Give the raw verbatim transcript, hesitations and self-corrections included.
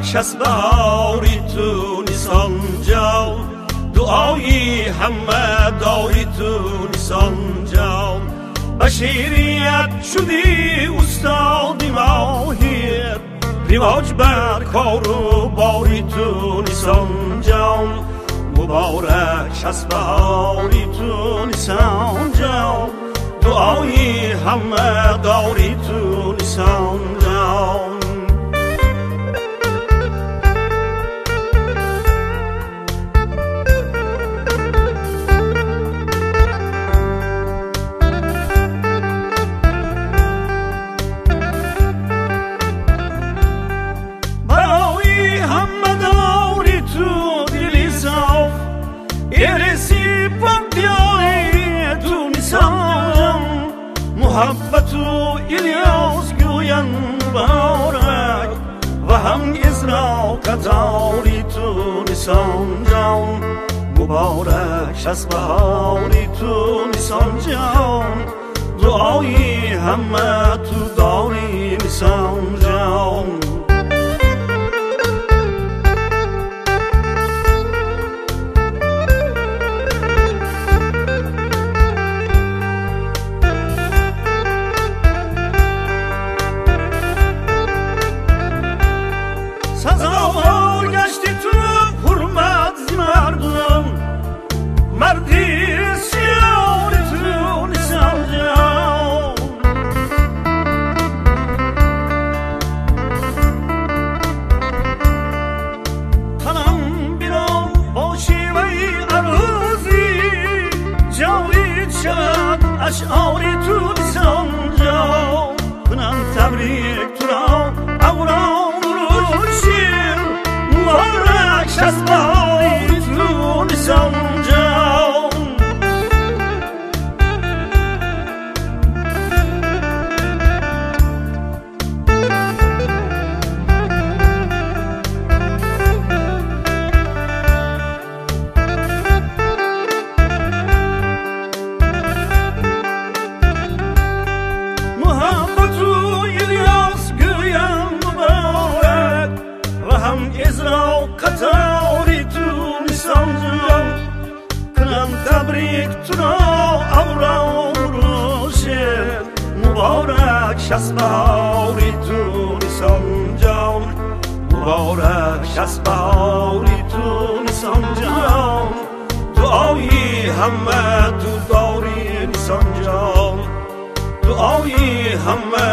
مبارک از بهاری تو نیسان جان، دعایی همه داری تو نیسان جان. بشیریت شدی استادی ماهیت، رواج بر کار و باری تو نیسان جان. مبارک از بهاری تو نیسان جان، دعایی همه داری تو نیسان جان. برای همه داری تو دلی صاف، ایرسی پاک دیاری تو نیسان. محبت و الیاس گوین مبارک، و هم ازرا قطاری تو نیسان جان. مبارک از بهاری تو نیسان جان، دعایی همه تو داری نیسان جان. سزاوار گشتی تو حرمت زی مردم، مردی سیاری تو نیسان جان. تنم بیران باشی و ای عروضی، جاوید شد اشعاری تو نیسان جان. کنم تبریک تو را اورام مبارک از بهاری تو نیسان جان. محبت و الیاس گویم مبارک، و هم ازرا قطاری تو نیسان جان. کنم تبریک تو را اورام روشن، مبارک از بهاری تو نیسان جان. مبارک از بهاری تو نیسان جان، دعایی همه تو داری نیسان جان. دعایی همه